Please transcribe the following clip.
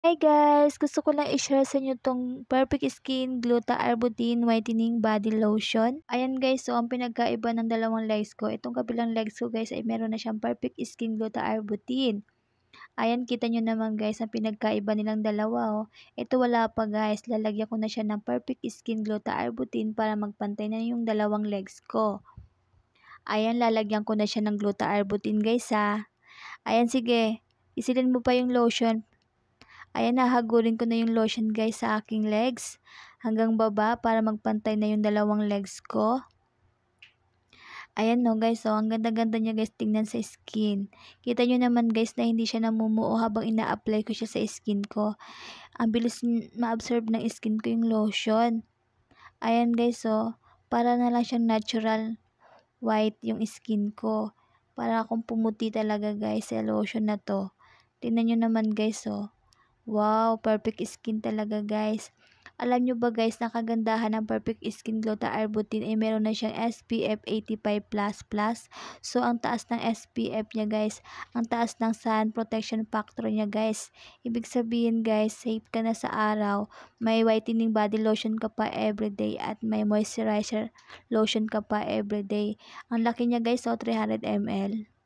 Hi guys! Gusto ko lang i-share sa inyo tong Perfect Skin Gluta Arbutin Whitening Body Lotion. Ayan guys, so ang pinagkaiba ng dalawang legs ko, itong kabilang legs ko guys ay meron na siyang Perfect Skin Gluta Arbutin. Ayan, kita nyo naman guys ang pinagkaiba nilang dalawa oh. Ito wala pa guys, lalagyan ko na siya ng Perfect Skin Gluta Arbutin para magpantay na yung dalawang legs ko. Ayan, lalagyan ko na siya ng Gluta Arbutin guys ha. Ayan, sige, isilin mo pa yung lotion. Ayan, nahagurin ko na yung lotion guys sa aking legs hanggang baba para magpantay na yung dalawang legs ko. Ayan no guys, so ang ganda-ganda niya guys tingnan sa skin. Kita nyo naman guys na hindi siya namumuo habang ina-apply ko siya sa skin ko. Ang bilis ma-absorb ng skin ko yung lotion. Ayan guys, so para na lang siyang natural white yung skin ko. Para akong pumuti talaga guys sa lotion na to. Tingnan nyo naman guys, so wow, perfect skin talaga guys. Alam nyo ba guys, na kagandahan ng Perfect Skin Gluta Arbutin ay meron na siyang SPF 85++. So, ang taas ng SPF niya guys, ang taas ng sun protection factor niya guys. Ibig sabihin guys, safe ka na sa araw. May whitening body lotion ka pa everyday at may moisturizer lotion ka pa everyday. Ang laki niya guys, so 300 ml.